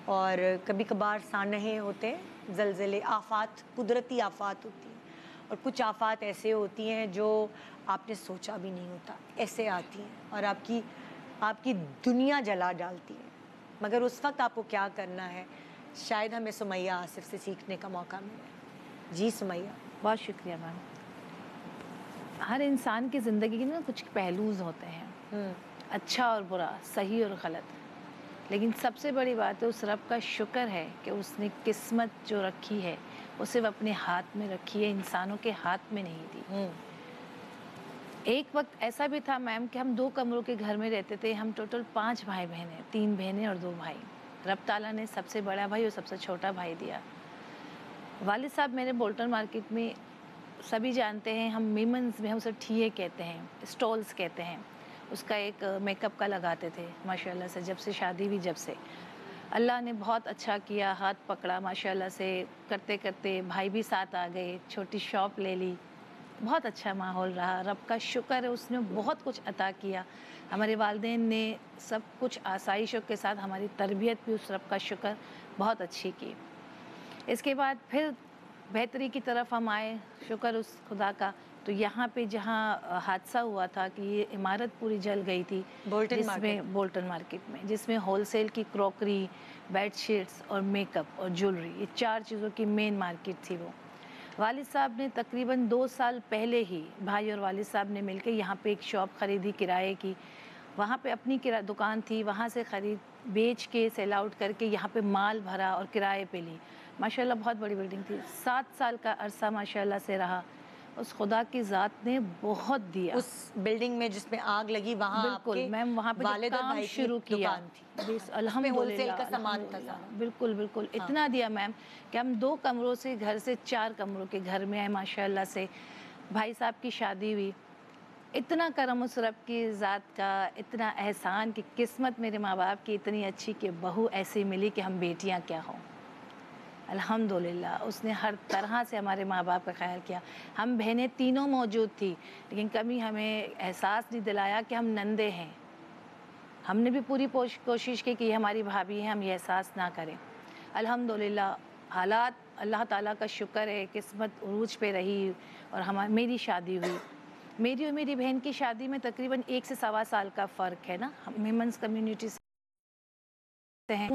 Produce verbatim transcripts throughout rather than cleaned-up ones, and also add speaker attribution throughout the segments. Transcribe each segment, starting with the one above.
Speaker 1: اور کبھی کبھار سانحے ہوتے ہیں، زلزلے، آفات، قدرتی آفات ہوتی ہیں، اور کچھ آفات ایسے ہوتی ہیں جو آپ نے سوچا بھی نہیں ہوتا، ایسے آتی ہیں اور آپ کی آپ کی دنیا جلا ڈالتی ہیں. مگر اس وقت آپ کو کیا کرنا ہے، شاید ہمیں سمیہ آصف سے سیکھنے کا موقع ملے. جی سمیہ.
Speaker 2: بہت شکریہ میم. ہر انسان کی زندگی میں کچھ پہلوز ہوتے ہیں، اچھا اور برا، صحیح اور غلط، لیکن سب سے بڑی بات ہے اس رب کا شکر ہے کہ اس نے قسمت جو رکھی ہے وہ صرف اپنے ہاتھ میں رکھی ہے، انسانوں کے ہاتھ میں نہیں دی. ایک وقت ایسا بھی تھا میم کہ ہم دو کمروں کے گھر میں رہتے تھے. ہم ٹوٹل پانچ بھائی بہن ہیں، تین بہنیں اور دو بھائی. رب تعالیٰ نے سب سے بڑا بھائی اور سب سے چھوٹا بھائی دیا. والد صاحب میرے بولٹن مارکیٹ میں، سبھی جانتے ہیں، ہم میمنز میں ہم اسے ٹھیے کہتے ہیں، اسٹالز کہتے ہیں، اس کا ایک میک اپ کا لگاتے تھے. ماشاء اللہ سے جب سے شادی ہوئی، جب سے اللہ نے بہت اچھا کیا، ہاتھ پکڑا ماشاء اللہ سے، کرتے کرتے بھائی بھی ساتھ آ گئے، چھوٹی شاپ لے لی. بہت اچھا ماحول رہا. رب کا شکر ہے اس نے بہت کچھ عطا کیا. ہمارے والدین نے سب کچھ آسائشوں کے ساتھ ہماری تربیت بھی اس رب کا شکر بہت اچھی کی. اس کے بعد پھر بہتری کی طرف ہم آئے، شکر اس خدا کا. تو یہاں پہ جہاں حادثہ ہوا تھا کہ یہ عمارت پوری جل گئی تھی، جس میں بولٹن مارکیٹ میں جس میں ہول سیل کی کروکری، بیڈ شیٹس اور میک اپ اور جیولری، یہ چار چیزوں کی مین مارکیٹ تھی. وہ والد صاحب نے تقریباً دو سال پہلے ہی بھائی اور والد صاحب نے مل کے یہاں پہ ایک شاپ خریدی کرائے کی. وہاں پہ اپنی دکان تھی، وہاں سے خرید بیچ کے سیل آؤٹ کر کے یہاں پہ مال بھرا اور کرائے پہ لی. ماشاء اللہ بہت بڑی بلڈنگ تھی. سات سال کا عرصہ ماشاء اللہ سے رہا. اس خدا کی ذات نے بہت دیا.
Speaker 1: اس بلڈنگ میں جس میں آگ لگی وہاں
Speaker 2: بالکل میم، وہاں پہ
Speaker 1: والد اور
Speaker 2: کام
Speaker 1: بھائی
Speaker 2: شروع
Speaker 1: کی
Speaker 2: کیا.
Speaker 1: دکان تھی،
Speaker 2: الحمد
Speaker 1: ہول سیل
Speaker 2: للہ
Speaker 1: کا سامان
Speaker 2: الحمد
Speaker 1: تھا
Speaker 2: للہ.
Speaker 1: سارا.
Speaker 2: بالکل بالکل اتنا دیا میم کہ ہم دو کمروں سے گھر سے چار کمروں کے گھر میں آئے ماشاء اللہ سے. بھائی صاحب کی شادی ہوئی. اتنا کرم اس رب کی ذات کا، اتنا احسان کی قسمت میرے ماں باپ کی اتنی اچھی کہ بہو ایسی ملی کہ ہم بیٹیاں کیا ہوں. الحمدللہ اس نے ہر طرح سے ہمارے ماں باپ کا خیال کیا. ہم بہنیں تینوں موجود تھی، لیکن کبھی ہمیں احساس نہیں دلایا کہ ہم نندے ہیں. ہم نے بھی پوری کوشش کی کہ یہ ہماری بھابھی ہیں، ہم یہ احساس نہ کریں. الحمدللہ حالات اللہ تعالیٰ کا شکر ہے، قسمت عروج پہ رہی اور ہماری میری شادی ہوئی. میری اور میری بہن کی شادی میں تقریباً ایک سے سوا سال کا فرق ہے نا. ہم میمنز کمیونٹی سے ہیں.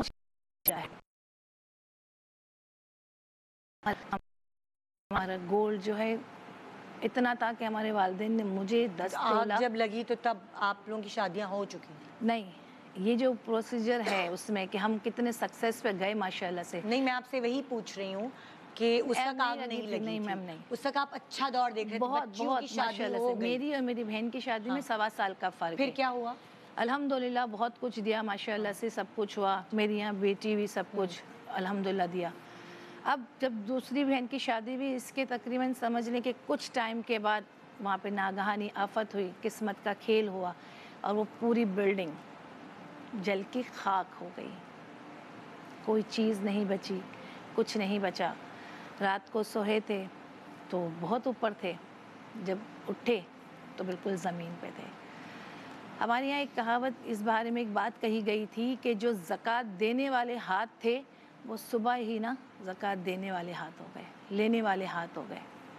Speaker 2: ہمارا گولڈ جو ہے اتنا تھا کہ ہمارے والدین نے مجھے دس تولہ.
Speaker 1: آگ جب لگی تو تب آپ لوگوں کی شادیاں ہو چکی تھیں؟
Speaker 2: نہیں، یہ جو پروسیجر ہے اس میں کہ ہم کتنے سکسیس پہ گئے ماشاء اللہ سے.
Speaker 1: نہیں، میں آپ سے وہی پوچھ رہی ہوں کہ اس وقت آگ نہیں لگی
Speaker 2: نہیں
Speaker 1: تھی.
Speaker 2: میم نہیں.
Speaker 1: اس وقت آپ اچھا دور دیکھ رہے تھے،
Speaker 2: بہت
Speaker 1: بچیوں کی
Speaker 2: بہت ماشاء
Speaker 1: شادی
Speaker 2: اللہ
Speaker 1: ہو
Speaker 2: سے.
Speaker 1: گئی.
Speaker 2: میری اور میری بہن کی شادی میں سوا سال کا فرق ہے.
Speaker 1: پھر کیا ہوا؟
Speaker 2: الحمدللہ بہت کچھ دیا ماشاء اللہ سے، سب کچھ ہوا. میری یہاں بیٹی بھی سب کچھ الحمدللہ دیا. اب جب دوسری بہن کی شادی بھی اس کے تقریباً سمجھ لیں کہ کچھ ٹائم کے بعد وہاں پہ ناگہانی آفت ہوئی، قسمت کا کھیل ہوا اور وہ پوری بلڈنگ جل کے خاک ہو گئی. کوئی چیز نہیں بچی، کچھ نہیں بچا. رات کو سوئے تھے تو بہت اوپر تھے، جب اٹھے تو بالکل زمین پہ تھے. ہمارے یہاں ایک کہاوت اس بارے میں ایک بات کہی گئی تھی کہ جو زکوٰۃ دینے والے ہاتھ تھے وہ صبح ہی نا زکوٰۃ دینے والے ہاتھ ہو گئے، لینے والے ہاتھ ہو گئے.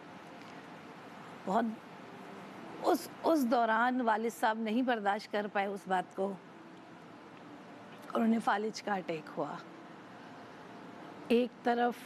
Speaker 2: بہت اس اس دوران والد صاحب نہیں برداشت کر پائے اس بات کو اور انہیں فالج کا اٹیک ہوا. ایک طرف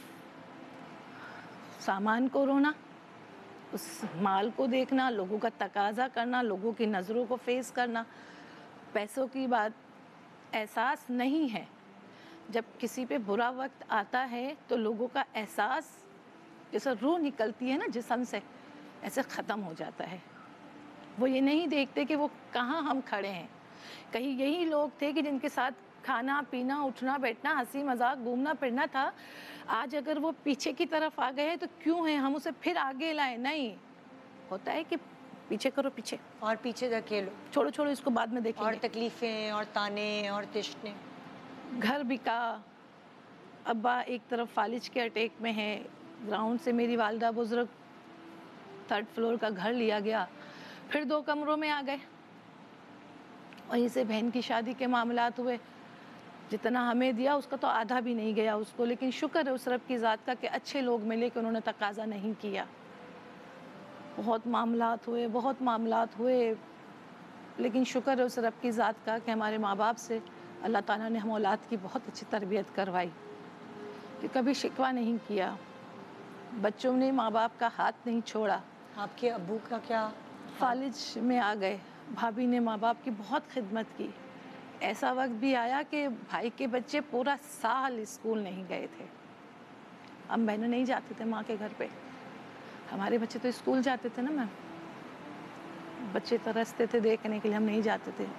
Speaker 2: سامان کو رونا، اس مال کو دیکھنا، لوگوں کا تقاضا کرنا، لوگوں کی نظروں کو فیس کرنا. پیسوں کی بات احساس نہیں ہے. جب کسی پہ برا وقت آتا ہے تو لوگوں کا احساس جیسے روح نکلتی ہے نا جسم سے، ایسے ختم ہو جاتا ہے. وہ یہ نہیں دیکھتے کہ وہ کہاں ہم کھڑے ہیں. کہیں یہی لوگ تھے کہ جن کے ساتھ کھانا پینا، اٹھنا بیٹھنا، ہنسی مذاق، گھومنا پھرنا تھا. آج اگر وہ پیچھے کی طرف آ گئے تو کیوں ہیں ہم اسے پھر آگے لائیں؟ نہیں، ہوتا ہے کہ پیچھے کرو، پیچھے
Speaker 1: اور پیچھے دھکیلو،
Speaker 2: چھوڑو چھوڑو اس کو بعد میں دیکھیں
Speaker 1: اور
Speaker 2: گے.
Speaker 1: تکلیفیں اور تانے اور تشنے.
Speaker 2: گھر بکا. ابا ایک طرف فالج کے اٹیک میں ہے، گراؤنڈ سے میری والدہ بزرگ تھرڈ فلور کا گھر لیا گیا، پھر دو کمروں میں آ گئے. وہیں سے بہن کی شادی کے معاملات ہوئے. جتنا ہمیں دیا اس کا تو آدھا بھی نہیں گیا اس کو، لیکن شکر ہے اس رب کی ذات کا کہ اچھے لوگ ملے کہ انہوں نے تقاضا نہیں کیا۔ بہت معاملات ہوئے بہت معاملات ہوئے لیکن شکر ہے اس رب کی ذات کا کہ ہمارے ماں باپ سے اللہ تعالیٰ نے ہم اولاد کی بہت اچھی تربیت کروائی، کہ کبھی شکوہ نہیں کیا، بچوں نے ماں باپ کا ہاتھ نہیں چھوڑا۔
Speaker 1: آپ کے ابو کا کیا؟
Speaker 2: فالج میں آ گئے، بھابھی نے ماں باپ کی بہت خدمت کی۔ ایسا وقت بھی آیا کہ بھائی کے بچے پورا سال اسکول نہیں گئے تھے، ہم بہنیں نہیں جاتے تھے ماں کے گھر پہ، ہمارے بچے تو اسکول جاتے تھے نا میم، بچے ترستے تھے دیکھنے کے لیے، ہم نہیں جاتے تھے۔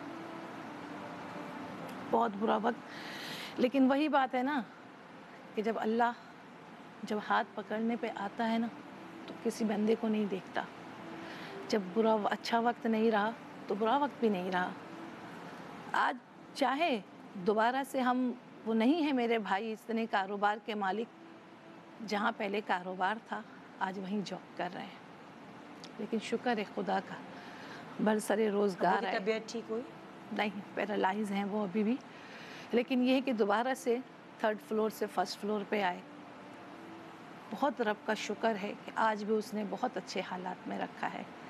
Speaker 2: بہت برا وقت، لیکن وہی بات ہے نا کہ جب اللہ جب ہاتھ پکڑنے پہ آتا ہے نا تو کسی بندے کو نہیں دیکھتا۔ جب برا اچھا وقت نہیں رہا تو برا وقت بھی نہیں رہا۔ آج چاہے دوبارہ سے ہم وہ نہیں ہیں میرے بھائی اتنے کاروبار کے مالک، جہاں پہلے کاروبار تھا آج وہیں جاب کر رہے ہیں، لیکن شکر ہے خدا کا برسر روزگار
Speaker 1: ابو کی
Speaker 2: ہے۔
Speaker 1: طبیعت ٹھیک ہوئی؟
Speaker 2: نہیں، پیرالائز ہیں وہ ابھی بھی، لیکن یہ ہے کہ دوبارہ سے تھرڈ فلور سے فرسٹ فلور پہ آئے۔ بہت رب کا شکر ہے کہ آج بھی اس نے بہت اچھے حالات میں رکھا ہے۔